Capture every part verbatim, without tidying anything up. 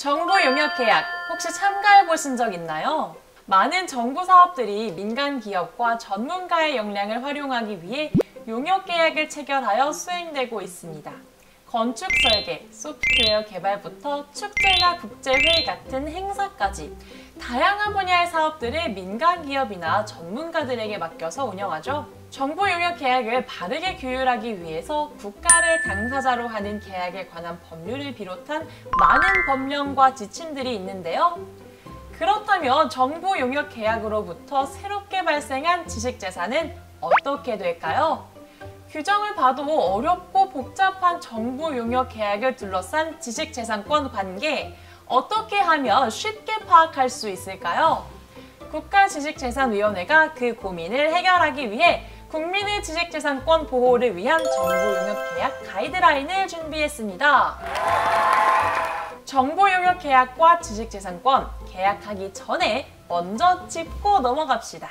정부 용역 계약 혹시 참가해 보신 적 있나요? 많은 정부 사업들이 민간 기업과 전문가의 역량을 활용하기 위해 용역 계약을 체결하여 수행되고 있습니다. 건축 설계, 소프트웨어 개발부터 축제나 국제회의 같은 행사까지 다양한 분야의 사업들을 민간 기업이나 전문가들에게 맡겨서 운영하죠. 정부 용역 계약을 바르게 규율하기 위해서 국가를 당사자로 하는 계약에 관한 법률을 비롯한 많은 법령과 지침들이 있는데요. 그렇다면 정부 용역 계약으로부터 새롭게 발생한 지식재산은 어떻게 될까요? 규정을 봐도 어렵고 복잡한 정부 용역 계약을 둘러싼 지식재산권 관계, 어떻게 하면 쉽게 파악할 수 있을까요? 국가지식재산위원회가 그 고민을 해결하기 위해 국민의 지식재산권 보호를 위한 정부 용역 계약 가이드라인을 준비했습니다. 정부 용역 계약과 지식재산권, 계약하기 전에 먼저 짚고 넘어갑시다.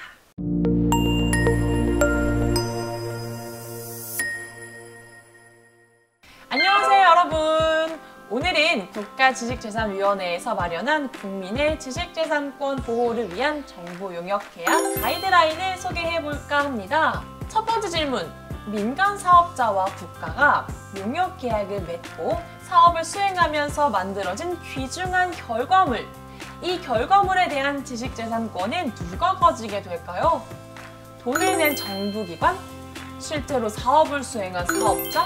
안녕하세요 여러분. 오늘은 국가지식재산위원회에서 마련한 국민의 지식재산권 보호를 위한 정부 용역 계약 가이드라인을 소개해볼까 합니다. 첫 번째 질문, 민간 사업자와 국가가 용역 계약을 맺고 사업을 수행하면서 만들어진 귀중한 결과물, 이 결과물에 대한 지식재산권은 누가 가지게 될까요? 돈을 낸 정부기관? 실제로 사업을 수행한 사업자?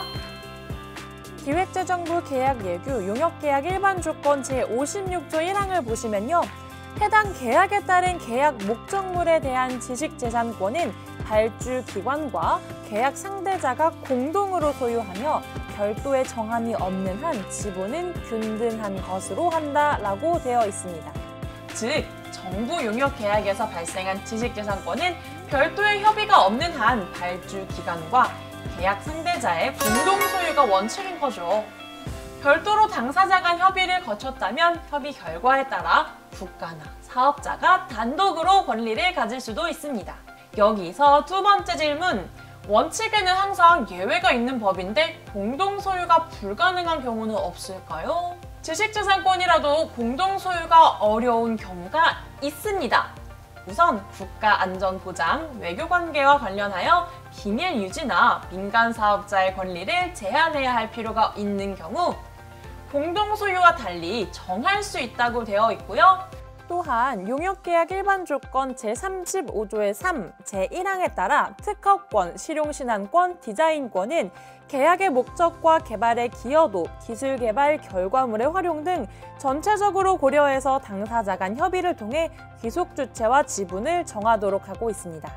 기획재정부 계약예규 용역계약 일반조건 제오십육 조 일 항을 보시면요. 해당 계약에 따른 계약 목적물에 대한 지식재산권은 발주기관과 계약 상대자가 공동으로 소유하며 별도의 정함이 없는 한 지분은 균등한 것으로 한다라고 되어 있습니다. 즉, 정부 용역 계약에서 발생한 지식재산권은 별도의 협의가 없는 한 발주기관과 계약 상대자의 공동 소유가 원칙인 거죠. 별도로 당사자 간 협의를 거쳤다면 협의 결과에 따라 국가나 사업자가 단독으로 권리를 가질 수도 있습니다. 여기서 두 번째 질문, 원칙에는 항상 예외가 있는 법인데 공동 소유가 불가능한 경우는 없을까요? 지식재산권이라도 공동 소유가 어려운 경우가 있습니다. 우선 국가안전보장, 외교관계와 관련하여 기밀 유지나 민간 사업자의 권리를 제한해야 할 필요가 있는 경우 공동소유와 달리 정할 수 있다고 되어 있고요. 또한 용역계약 일반조건 제삼십오 조의 삼, 제일 항에 따라 특허권, 실용신안권, 디자인권은 계약의 목적과 개발의 기여도, 기술개발 결과물의 활용 등 전체적으로 고려해서 당사자 간 협의를 통해 귀속주체와 지분을 정하도록 하고 있습니다.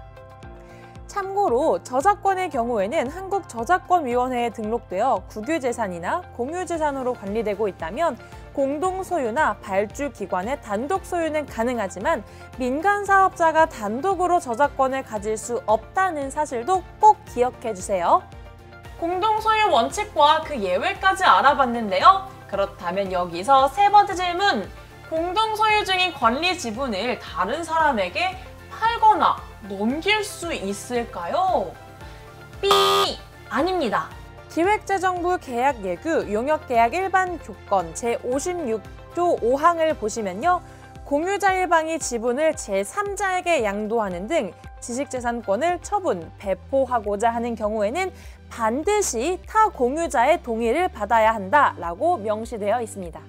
참고로 저작권의 경우에는 한국저작권위원회에 등록되어 국유재산이나 공유재산으로 관리되고 있다면 공동소유나 발주기관의 단독소유는 가능하지만 민간 사업자가 단독으로 저작권을 가질 수 없다는 사실도 꼭 기억해 주세요. 공동소유 원칙과 그 예외까지 알아봤는데요. 그렇다면 여기서 세 번째 질문, 공동소유 중인 권리 지분을 다른 사람에게 팔거나 넘길 수 있을까요? 삐! 아닙니다. 기획재정부 계약예규 용역계약 일반조건 제오십육 조 오 항을 보시면요. 공유자 일방이 지분을 제삼자에게 양도하는 등 지식재산권을 처분, 배포하고자 하는 경우에는 반드시 타 공유자의 동의를 받아야 한다라고 명시되어 있습니다.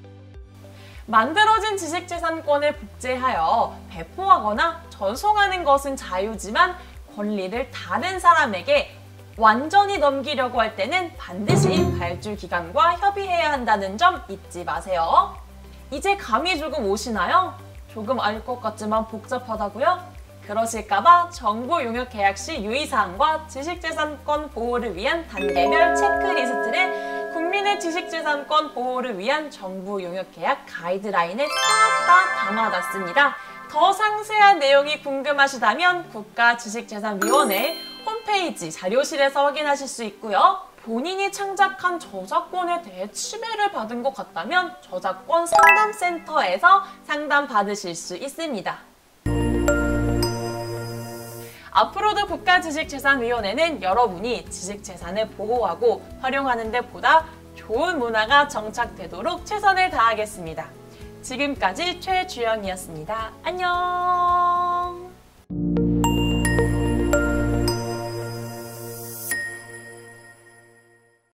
만들어진 지식재산권을 복제하여 배포하거나 전송하는 것은 자유지만 권리를 다른 사람에게 완전히 넘기려고 할 때는 반드시 발주기관과 협의해야 한다는 점 잊지 마세요. 이제 감이 조금 오시나요? 조금 알 것 같지만 복잡하다고요? 그러실까봐 정부 용역 계약 시 유의사항과 지식재산권 보호를 위한 단계별 체크리스트를 국민의 지식재산권 보호를 위한 정부 용역 계약 가이드라인에 싹 다 담아놨습니다. 더 상세한 내용이 궁금하시다면 국가지식재산위원회 홈페이지 자료실에서 확인하실 수 있고요. 본인이 창작한 저작권에 대해 침해를 받은 것 같다면 저작권 상담센터에서 상담받으실 수 있습니다. 앞으로도 국가지식재산위원회는 여러분이 지식재산을 보호하고 활용하는 데 보다 좋은 문화가 정착되도록 최선을 다하겠습니다. 지금까지 최주연이었습니다. 안녕!